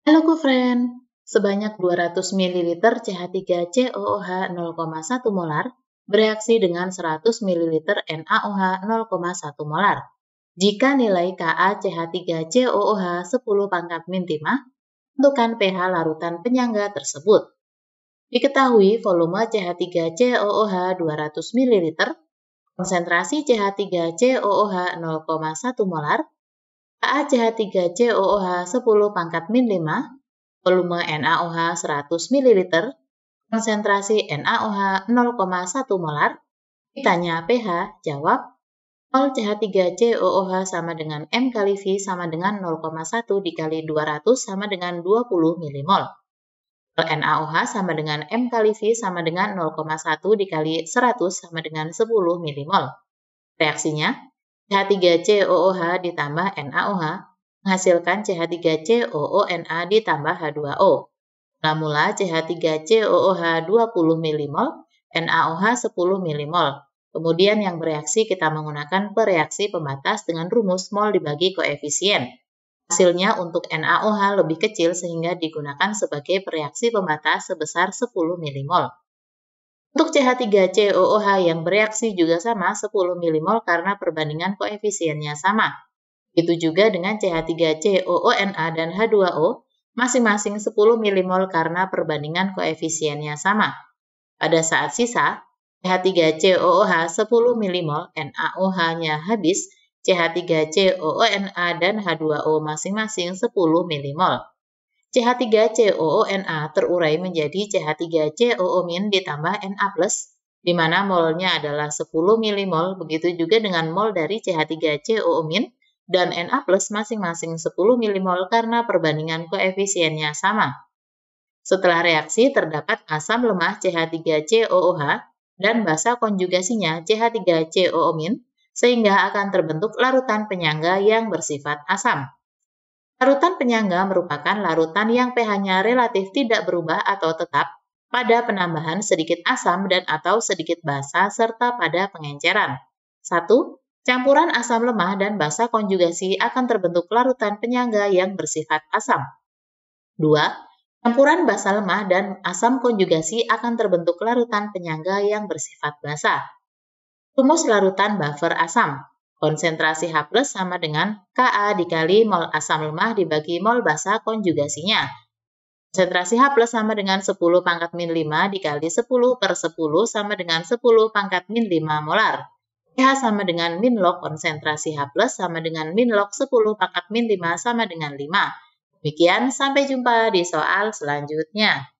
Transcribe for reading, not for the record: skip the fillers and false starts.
Halo Kufren, sebanyak 200 ml CH3COOH 0,1 molar bereaksi dengan 100 ml NaOH 0,1 molar. Jika nilai Ka CH3COOH 10⁻⁵, tentukan pH larutan penyangga tersebut. Diketahui volume CH3COOH 200 ml, konsentrasi CH3COOH 0,1 molar, KaCH3COOH 10⁻⁵, volume NaOH 100 ml, konsentrasi NaOH 0,1 molar. Ditanya pH, jawab 0 CH3COOH sama dengan M kali V sama dengan 0,1 dikali 200 sama dengan 20 mmol. NaOH sama dengan M kali V sama dengan 0,1 dikali 100 sama dengan 10 mmol. Reaksinya, CH3COOH ditambah NaOH menghasilkan CH3COONa ditambah H2O. Mula CH3COOH 20 mmol, NaOH 10 mmol. Kemudian yang bereaksi kita menggunakan pereaksi pembatas dengan rumus mol dibagi koefisien. Hasilnya untuk NaOH lebih kecil sehingga digunakan sebagai pereaksi pembatas sebesar 10 mmol. Untuk CH3COOH yang bereaksi juga sama 10 mmol karena perbandingan koefisiennya sama. Begitu juga dengan CH3COONa dan H2O masing-masing 10 mmol karena perbandingan koefisiennya sama. Pada saat sisa, CH3COOH 10 mmol, NaOH-nya habis, CH3COONa dan H2O masing-masing 10 mmol. CH3COONa terurai menjadi CH3COO- ditambah Na+, di mana molnya adalah 10 mmol, begitu juga dengan mol dari CH3COO- dan Na+ masing-masing 10 mmol karena perbandingan koefisiennya sama. Setelah reaksi terdapat asam lemah CH3COOH dan basa konjugasinya CH3COO-, sehingga akan terbentuk larutan penyangga yang bersifat asam. Larutan penyangga merupakan larutan yang pH-nya relatif tidak berubah atau tetap pada penambahan sedikit asam dan atau sedikit basa serta pada pengenceran. 1. Campuran asam lemah dan basa konjugasi akan terbentuk larutan penyangga yang bersifat asam. 2. Campuran basa lemah dan asam konjugasi akan terbentuk larutan penyangga yang bersifat basa. Rumus larutan buffer asam. Konsentrasi H+ sama dengan Ka dikali mol asam lemah dibagi mol basa konjugasinya. Konsentrasi H+ sama dengan 10⁻⁵ dikali 10/10 sama dengan 10⁻⁵ molar. pH sama dengan min log konsentrasi H+ sama dengan min log 10⁻⁵ sama dengan 5. Demikian, sampai jumpa di soal selanjutnya.